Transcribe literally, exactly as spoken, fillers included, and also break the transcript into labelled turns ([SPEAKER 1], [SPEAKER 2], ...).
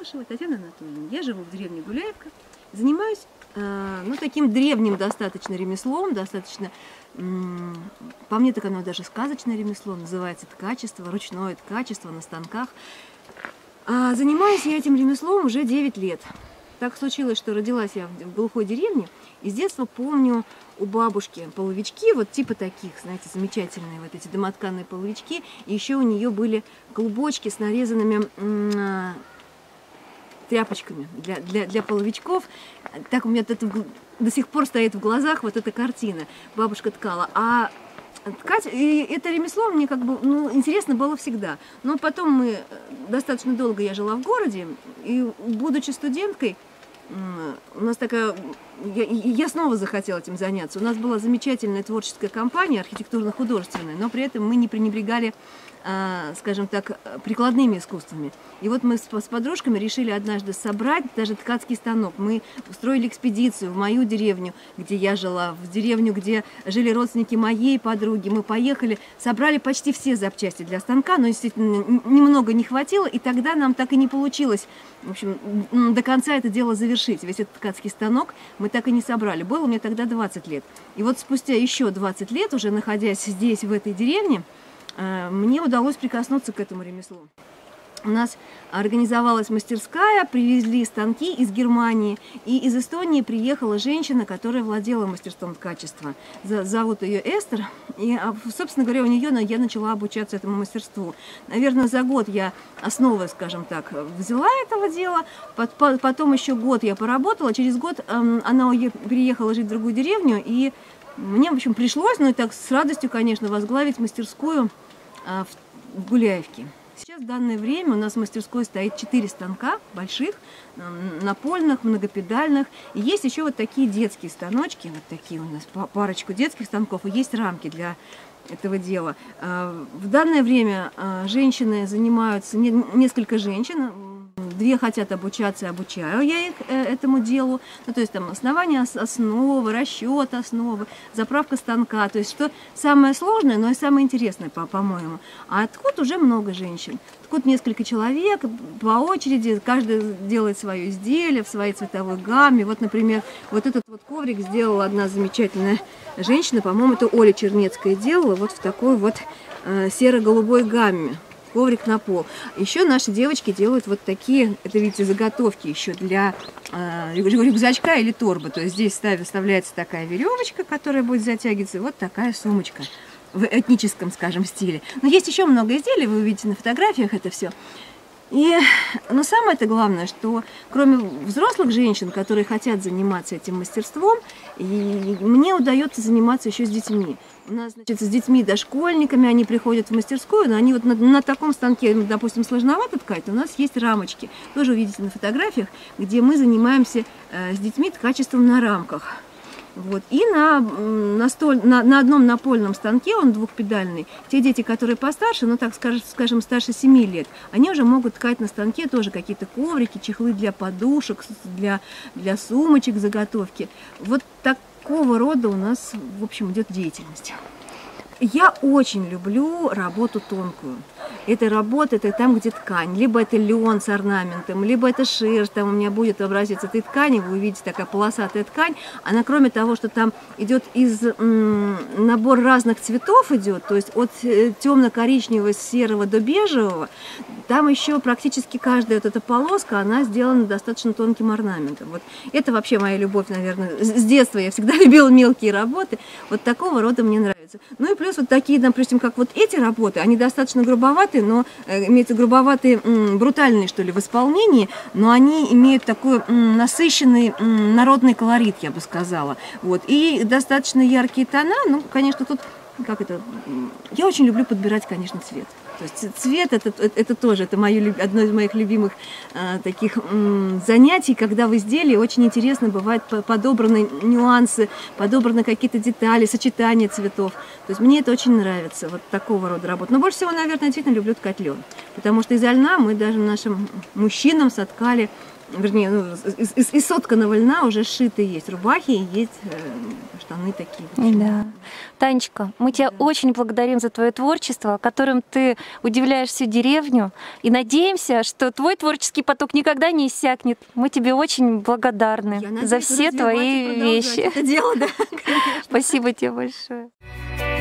[SPEAKER 1] Малышева Татьяна Анатольевна. Я живу в деревне Гуляевка. Занимаюсь э, ну, таким древним достаточно ремеслом, достаточно, м, по мне так оно даже сказочное ремесло, называется ткачество, ручное ткачество на станках. А занимаюсь я этим ремеслом уже девять лет. Так случилось, что родилась я в глухой деревне, и с детства помню у бабушки половички, вот типа таких, знаете, замечательные вот эти домотканные половички, и еще у нее были клубочки с нарезанными м, тряпочками для, для, для половичков. Так у меня это до сих пор стоит в глазах вот эта картина. Бабушка ткала. А ткать, и это ремесло мне как бы, ну, интересно было всегда. Но потом мы, достаточно долго я жила в городе, и будучи студенткой, у нас такая, я, я снова захотела этим заняться. У нас была замечательная творческая компания, архитектурно-художественная, но при этом мы не пренебрегали, скажем так, прикладными искусствами. И вот мы с, с подружками решили однажды собрать даже ткацкий станок. Мы устроили экспедицию в мою деревню, где я жила, в деревню, где жили родственники моей подруги. Мы поехали, собрали почти все запчасти для станка, но, действительно, немного не хватило, и тогда нам так и не получилось, в общем, до конца это дело завершить. Весь этот ткацкий станок мы так и не собрали. Было мне тогда двадцать лет. И вот спустя еще двадцать лет, уже находясь здесь, в этой деревне, мне удалось прикоснуться к этому ремеслу. У нас организовалась мастерская, привезли станки из Германии, и из Эстонии приехала женщина, которая владела мастерством ткачества. Зовут ее Эстер, и, собственно говоря, у нее я начала обучаться этому мастерству. Наверное, за год я основы, скажем так, взяла этого дела, потом еще год я поработала, через год она переехала жить в другую деревню, и мне, в общем, пришлось, ну и так с радостью, конечно, возглавить мастерскую в Гуляевке. Сейчас в данное время у нас в мастерской стоит четыре станка больших, напольных, многопедальных. И есть еще вот такие детские станочки, вот такие у нас парочку детских станков, и есть рамки для этого дела. В данное время женщины занимаются, несколько женщин, две хотят обучаться, обучаю я их этому делу. Ну, то есть там основание основы, расчет основы, заправка станка. То есть что самое сложное, но и самое интересное, по-моему. А ткут уже много женщин. Ткут несколько человек, по очереди, каждый делает свое изделие в своей цветовой гамме. Вот, например, вот этот вот коврик сделала одна замечательная женщина, по-моему, это Оля Чернецкая делала, вот в такой вот э, серо-голубой гамме. Коврик на пол. Еще наши девочки делают вот такие, это, видите, заготовки еще для э, рюкзачка или торбы. То есть здесь вставляется такая веревочка, которая будет затягиваться, и вот такая сумочка в этническом, скажем, стиле. Но есть еще много изделий, вы увидите на фотографиях это все. И, но самое-то главное, что кроме взрослых женщин, которые хотят заниматься этим мастерством, и мне удается заниматься еще с детьми. У нас, значит, с детьми, дошкольниками, они приходят в мастерскую, но они вот на, на таком станке, допустим, сложновато ткать, у нас есть рамочки. Тоже увидите на фотографиях, где мы занимаемся э, с детьми ткачеством на рамках. Вот. И на, на, столь, на, на одном напольном станке, он двухпедальный, те дети, которые постарше, ну так скажем, скажем, старше семи лет, они уже могут ткать на станке тоже какие-то коврики, чехлы для подушек, для, для сумочек, заготовки. Вот такого рода у нас, в общем, идет деятельность. Я очень люблю работу тонкую. Эта работа, это там, где ткань. Либо это лен с орнаментом, либо это шерсть. Там у меня будет образец этой ткани. Вы увидите, такая полосатая ткань. Она, кроме того, что там идет из набор разных цветов идет, то есть от темно-коричневого, серого до бежевого, там еще практически каждая вот эта полоска, она сделана достаточно тонким орнаментом. Вот это вообще моя любовь, наверное. С детства я всегда любила мелкие работы. Вот такого рода мне нравится. Ну и плюс вот такие, допустим, как вот эти работы, они достаточно грубоватые, но э, имеются грубоватые, м, брутальные, что ли, в исполнении, но они имеют такой м, насыщенный м, народный колорит, я бы сказала. Вот. И достаточно яркие тона, ну, конечно, тут, как это, я очень люблю подбирать, конечно, цвет. То есть цвет это, это тоже это мое, одно из моих любимых э, таких м, занятий, когда в изделии очень интересно бывает подобраны нюансы, подобраны какие-то детали, сочетания цветов. То есть мне это очень нравится, вот такого рода работа. Но больше всего, наверное, действительно люблю ткать лен, потому что из льна мы даже нашим мужчинам соткали вернее, ну, из, из, из сотканного льна уже сшитые есть рубахи и есть э, штаны такие.
[SPEAKER 2] Да. Танечка, мы тебя да. очень благодарим за твое творчество, которым ты удивляешь всю деревню, и надеемся, что твой творческий поток никогда не иссякнет. Мы тебе очень благодарны
[SPEAKER 1] надеюсь,
[SPEAKER 2] за все твои вещи.
[SPEAKER 1] Это дело, да,
[SPEAKER 2] Спасибо тебе большое.